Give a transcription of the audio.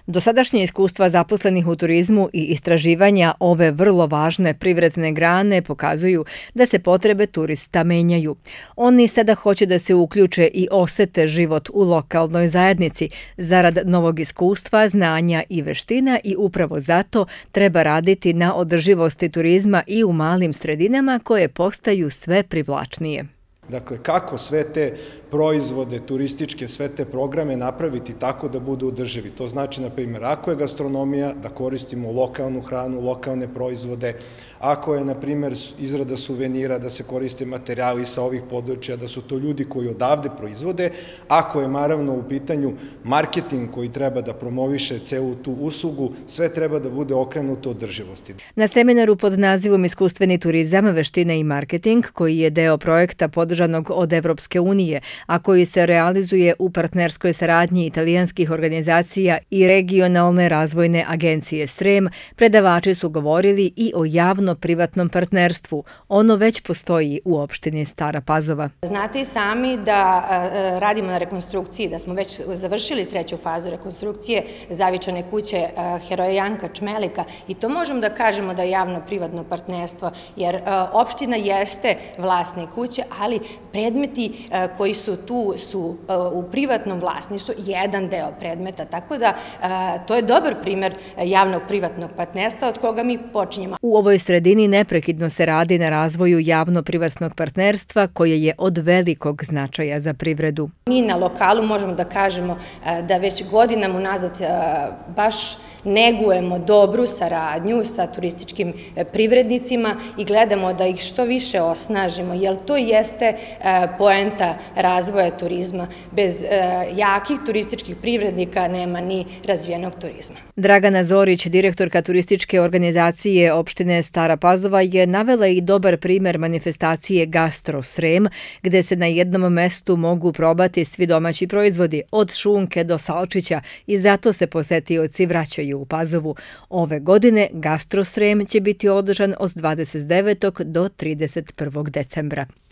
Dosadašnje iskustva zaposlenih u turizmu i istraživanja ove vrlo važne privredne grane pokazuju da se potrebe turista menjaju. Oni sada hoće da se uključe i osete život u lokalnoj zajednici zarad novog iskustva, znanja i veština i upravo zato treba raditi na održivosti turizma i u malim sredinama koje postaju sve privlačnije. Dakle, kako sve te proizvode turističke, sve te programe napraviti tako da budu održivi. To znači, na primjer, ako je gastronomija, da koristimo lokalnu hranu, lokalne proizvode, ako je, na primjer, izrada suvenira, da se koriste materijali sa ovih područja, da su to ljudi koji odavde proizvode, ako je, naravno, u pitanju marketing koji treba da promoviše celu tu uslugu, sve treba da bude okrenuto održivosti. Na seminaru pod nazivom Iskustveni turizam, veštine i marketing, koji je deo projekta podržanog od Evropske unije, a koji se realizuje u partnerskoj saradnji italijanskih organizacija i regionalne razvojne agencije SREM, predavači su govorili i o javno-privatnom partnerstvu. Ono već postoji u opštini Stara Pazova. Znate i sami da radimo na rekonstrukciji, da smo već završili 3. fazu rekonstrukcije Zavičane kuće heroja Janka Čmelika i to možemo da kažemo da je javno-privatno partnerstvo, jer opština jeste vlasnik kuće, ali predmeti koji su tu su u privatnom vlasništvu jedan deo predmeta, tako da to je dobar primjer javnog privatnog partnerstva od koga mi počinjemo. U ovoj sredini neprekidno se radi na razvoju javno-privatnog partnerstva koje je od velikog značaja za privredu. Mi na lokalu možemo da kažemo da već godinama unazad baš negujemo dobru saradnju sa turističkim privrednicima i gledamo da ih što više osnažimo, jer to jeste poenta razvoja turizma. Bez jakih turističkih privrednika nema ni razvijenog turizma. Dragana Zorić, direktorka turističke organizacije opštine Stara Pazova, je navela i dobar primer manifestacije Gastro Srem, gde se na jednom mestu mogu probati svi domaći proizvodi, od šunke do salčića, i zato se posetioci vraćaju u Pazovu. Ove godine Gastro Srem će biti održan od 29. do 31. decembra.